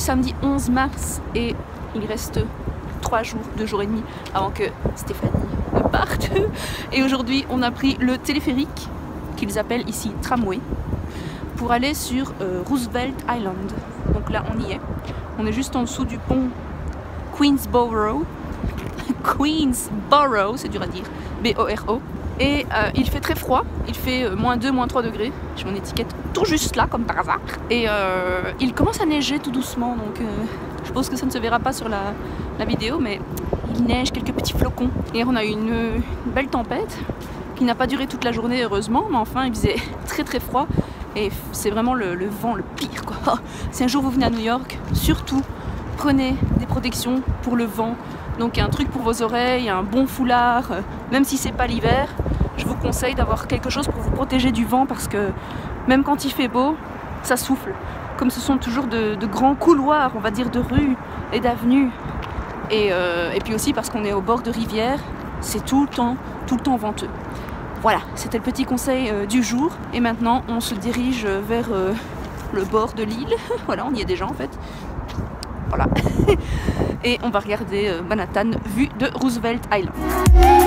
samedi 11 mars et il reste 3 jours, 2 jours et demi avant que Stéphanie ne parte. Et aujourd'hui on a pris le téléphérique qu'ils appellent ici tramway pour aller sur Roosevelt Island. Donc là on y est. On est juste en dessous du pont Queensborough. Queensborough, c'est dur à dire. B-O-R-O. Et il fait très froid, il fait -2, -3 degrés. J'ai mon étiquette tout juste là, comme par hasard. Et il commence à neiger tout doucement, donc je pense que ça ne se verra pas sur la vidéo, mais il neige quelques petits flocons. Hier on a eu une belle tempête qui n'a pas duré toute la journée heureusement, mais enfin il faisait très très froid. Et c'est vraiment le vent le pire quoi. Si un jour vous venez à New York, surtout prenez des protections pour le vent. Donc un truc pour vos oreilles, un bon foulard, même si c'est pas l'hiver, je vous conseille d'avoir quelque chose pour vous protéger du vent parce que même quand il fait beau, ça souffle. Comme ce sont toujours de grands couloirs, on va dire de rues et d'avenues. Et puis aussi parce qu'on est au bord de rivière, c'est tout le temps venteux. Voilà, c'était le petit conseil du jour. Et maintenant on se dirige vers le bord de l'île. Voilà, on y est déjà en fait. Voilà. Et on va regarder Manhattan vue de Roosevelt Island.